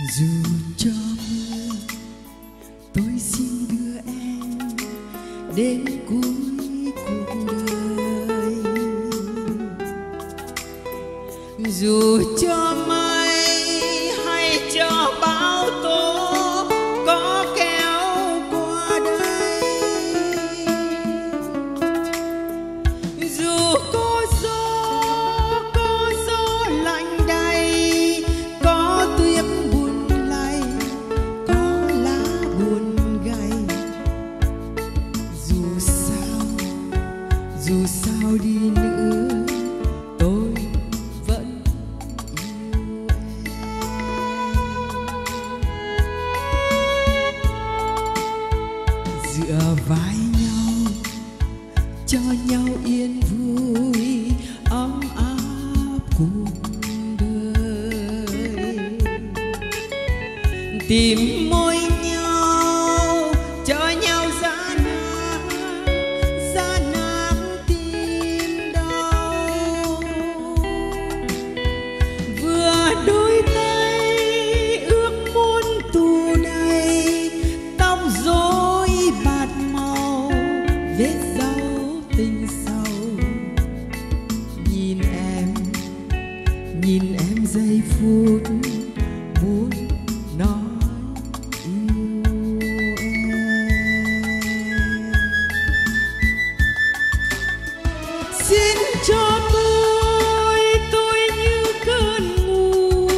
Dù cho mưa, tôi xin đưa em đến cuối cuộc đời. Dù cho mây hay cho bão tố có kéo qua đây, dù có gió lạnh đầy, có tuyết buồn lay, có lá buồn gầy, dù sao đi nữa tôi vẫn yêu em. Dựa vai nhau cho nhau yên vui ấm áp cuộc đời, tìm môi nhau cho nhau giá nát tim đau. Vừa đôi tay ước muốn tù đầy, tóc rối bạc màu vết dấu tình sâu. Nhìn em giây phút muốn nói yêu em. Xin cho tôi như cơn ngủ,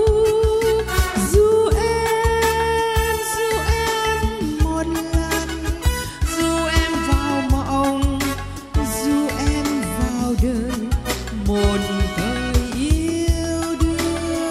dù em một lần, dù em vào mộng, dù em vào đời một thời yêu đương.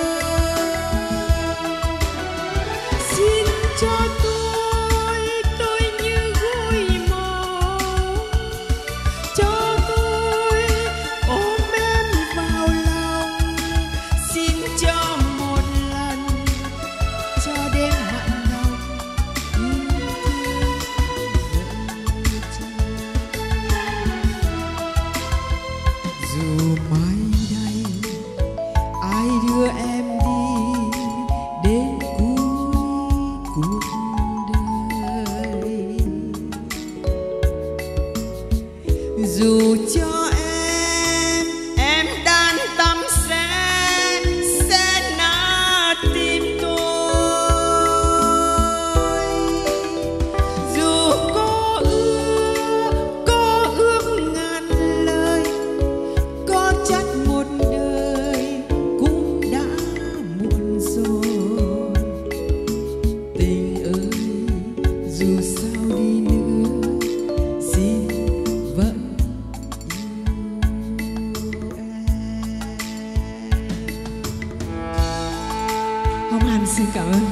Xin cho tôi như gối mộng, cho tôi ôm em vào lòng. Xin cho một lần, cho đêm hạn nồng yêu thương vợ chồng. Dù mai đây ai đưa em đi đến cuối cuộc đời, dù cho em đan tâm sẽ nát tim tôi. Dù có ước ngàn lời, có trách một đời cũng đã muộn rồi. Tình ơi, dù sao đi nữa xin vẫn yêu em. Hồng Hạnh xin cảm ơn.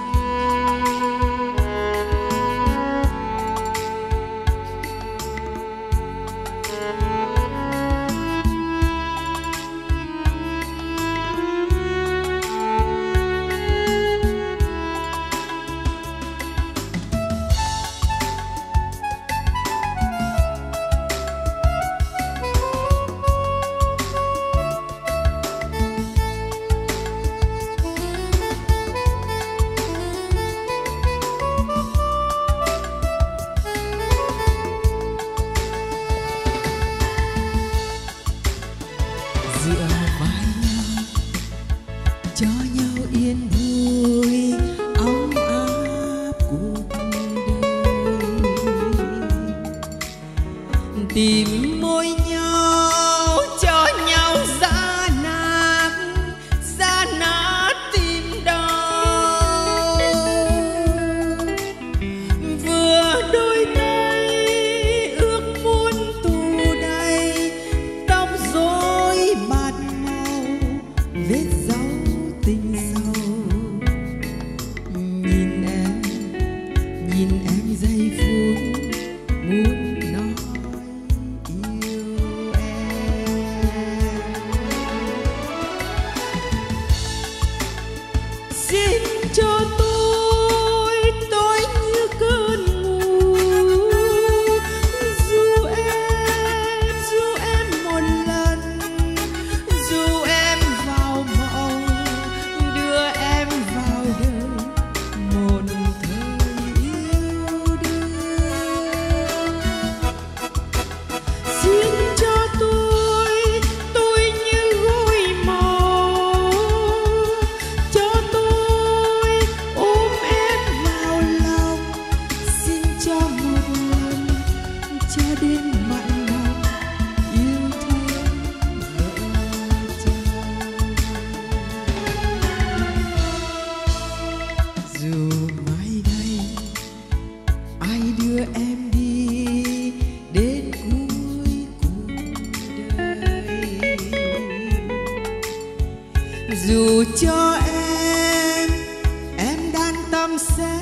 Dựa vai nhau cho nhau yên vui ấm áp cuộc đời, tìm môi nhau cho nhau giá nát tim đau. Vừa đôi tay ước muốn tù đầy, tóc rối bạc màu vết dấu tình sâu. dù cho em đan tâm sẽ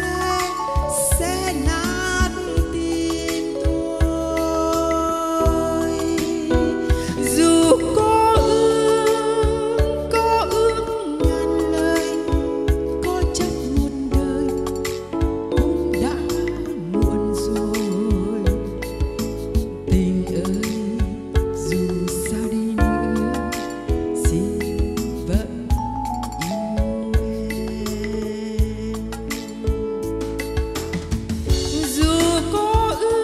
nát tim tôi. Dù có ước ngàn lời, có chấp một đời cũng đã muộn rồi. Tình ơi dù sao đi nữa xin vẫn yêu em. Dù có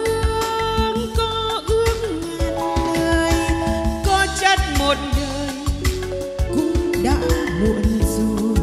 ước ngàn lời, có chất một đời cũng đã muộn rồi.